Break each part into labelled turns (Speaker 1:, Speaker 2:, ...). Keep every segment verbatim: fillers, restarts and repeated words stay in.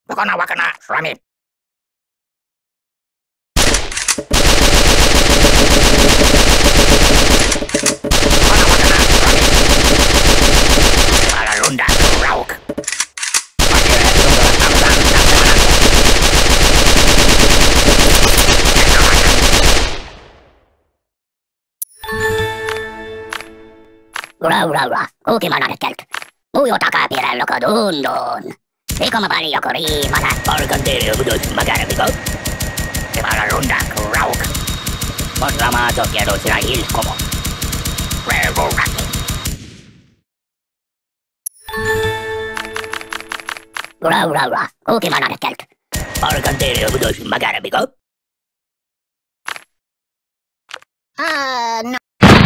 Speaker 1: Wakana wakana Swami. Wakana wakana Swami. Alalunda Rauk. Makire Zungara Tamzan Tamzan. Ura ura ura. Kuki manare kelt. Ujo takapirellok a dundon. Ikama valijak a rémane. Arkantéri a budös magárabigot. Kimara lundak rauk. Moslamátok jelöltire ilkomo. Revo raki. Ura ura ura. Kuki manare kelt. Arkantéri a budös magárabigot. Ah, no.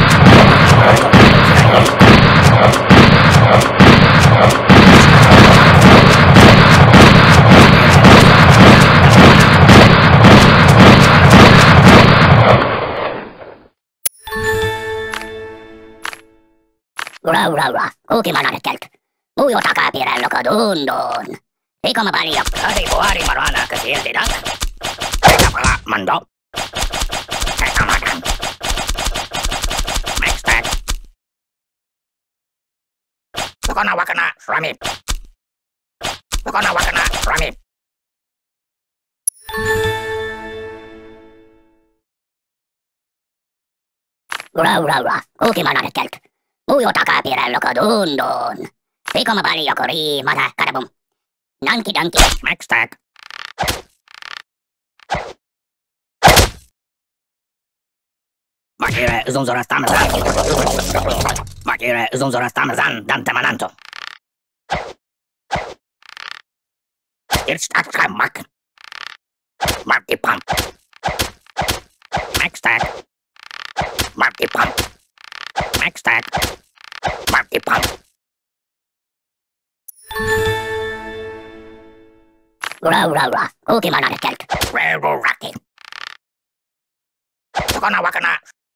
Speaker 1: Ura ura ura. Kuki manare kelt. Ujo takapirellok a dundon. Ikama valijak. Adi boari marana kasiltidak. Ekapala mando. Ekamadan. Mextag. Wakana wakana Swami. Wakana wakana Swami. Ura ura ura. Kuki manare kelt. Ujo takapirellok a dundon. Ikama valijak a rémane. Karabum. Nanki danki. Mextag. Makire Zunzora Tamzan. Makire Zunzora Tamzan Dantemananto. Irstakamak. Marty Pump. Maxtag. Marty Pump. Maxtag. Marty Pump. Ura ura ura. Kuki manare kelt. Revo raki. Wakana wakana.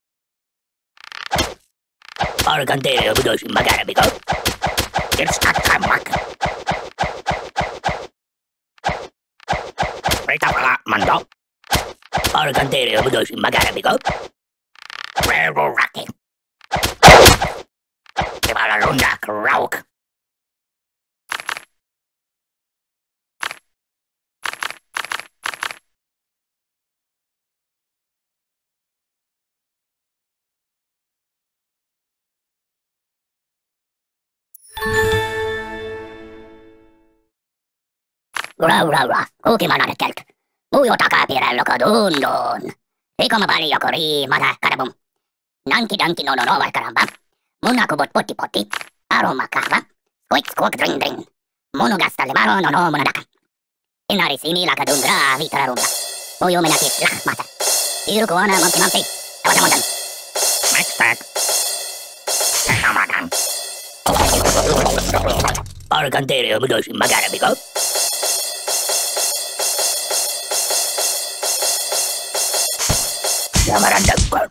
Speaker 1: Arkantéri a budös magárabigot. Irstakamak. Rekapala mando. Arkantéri a budös magárabigot. Revo raki. Kimara lundak rauk. Ura ura ura. Kuki manare kelt. Ujo takapirellok a dundon. Ikama valijak a rémane. Karabum. Nanki danki no no no vai karamba. Munakubot poti poti. Aroma kava. Squik squawk dring dring. Monogasta lemaro no no monadaka. Inari simi laka dundra vitara rumba. Ujo menaki lahmata. Irukuana mampi mampi. Tawatamodan. Maxtag. Ekamadan. Arkantéri a budös magárabigot. Yamarandakar.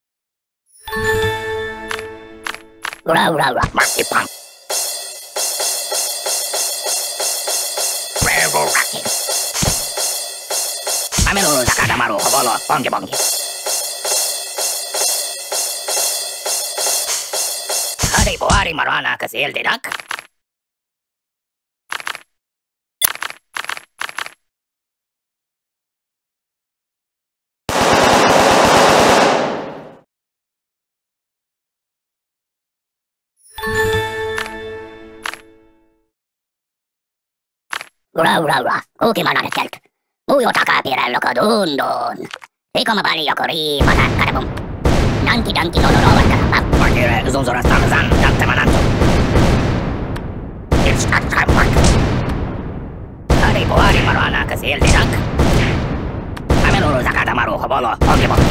Speaker 1: Ura ura ura. Marty Pump. Revo raki. Ameloro Takadamaru Hobolo Bongi Bongi. Adi boari marana kasiltidak. Ura ura ura. Kuki manare kelt. Ujo takapirellok a dundon. Ikama valijak a rémane. Karabum. Nanki danki no no no vai karamba. Makire Zunzora Tamzan Dantemananto. Irstakamak. Adi boari marana kasiltidak. Ameloro Takadamaru Hobolo Bongi Bongi.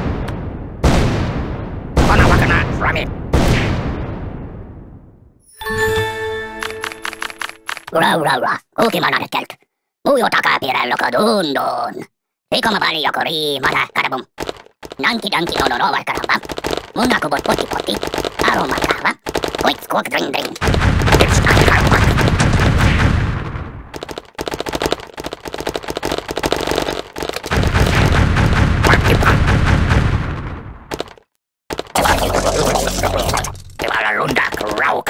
Speaker 1: Wakana wakana Swami. Ura ura ura. Kuki manare kelt. Ujo takapirellok a dundon. Ikama valijak a rémane. Karabum. Nanki danki no no no vai karamba. Munakubot poti poti. Aroma kava. Squik squawk dring dring. Irstakamak. Kevara runda krauk.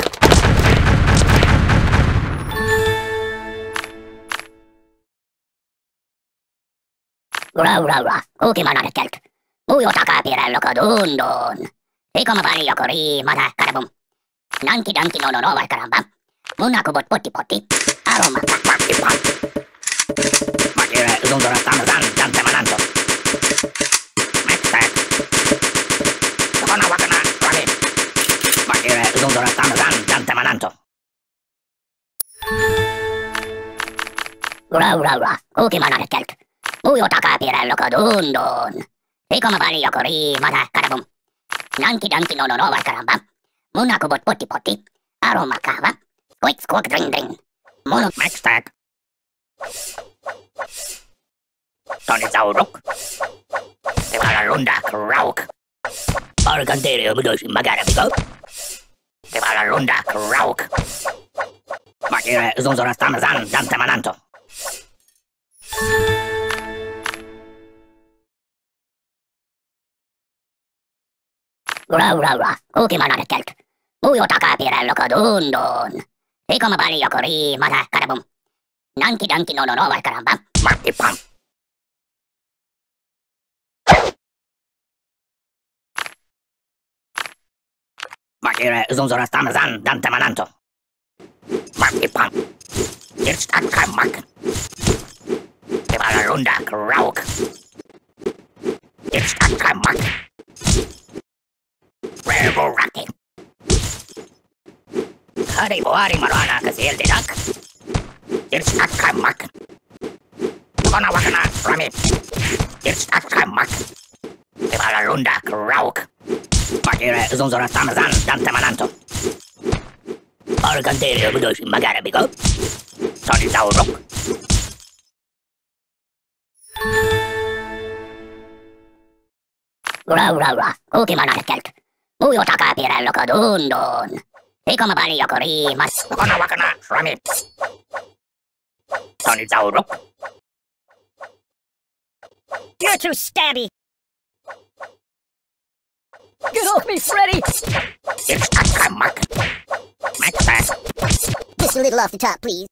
Speaker 1: Ura ura ura, kuki manarekkelt. Mujo takapiirellok a dun dun. Ikoma valiokori mata karabum. Nanki danki no no no vai karamba. Munakubot potti potti. Aroma patti pat. Makire zundora tamzan dante mananto. Mektek. Tokona wakana rami. Makire zundora tamzan dante mananto. Ura ura ura, kuki manarekkelt. Mujo takapiirellok a dun dun. Ikoma valiokori mata karabum. Nanki danki no no no vai karamba. Munakubot potti potti. Aroma kava. Squeak squawk dring dring. Mono Mektek. Tony Zauruk. Kevara runda krauk. Argantere mudoshi magara bigo. Kevara runda krauk. Makire zunzora tamazan dante mananto. Ura ura ura, kuki manarekkelt. Mujo takapiirellok a dun dun. Ikoma valiokori mata karabum. Nanki danki no no no vai karamba. Matti pam. Makire zunzora tamazan dante mananto. Matti pam. Jetzt akamak. Kevara runda krauk. Jetzt akamak. Revo ratti. Hari boari marana kasil didak. Jetzt akamak. Tokona wakana rami. Jetzt akamak. Kevara runda krauk. Makire zunzora tamazan dante mananto. Argantere mudoshi magara bigo. Tony Zauruk. Ura ura ura, kuki manarekkelt. Mujo takapiirellok a dun dun. Ikoma valiokori mas. Tokona wakana rami. Tony Zauruk.
Speaker 2: You're too stabby. Get off me, Freddy!
Speaker 1: It's akamak. Mektek.
Speaker 2: Just a little off the top, please.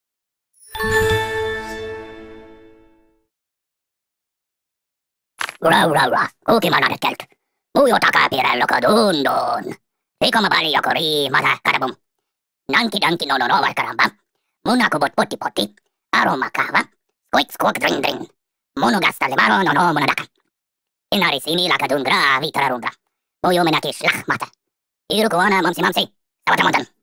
Speaker 1: Ura ura ura, kuki manarekkelt. Mujo takapiirellok a dun dun. Ikoma valiokori mata karabum. Nanki danki no no no vai karamba. Munakubot potti potti. Aroma kava. Squeak squawk dring dring. Monogasta levaro no no monadaka. Inari sini lakadun gra vitara rundra. Mujo menaki shlach mata. Irukuana mamsi mamsi. Sabatamontan.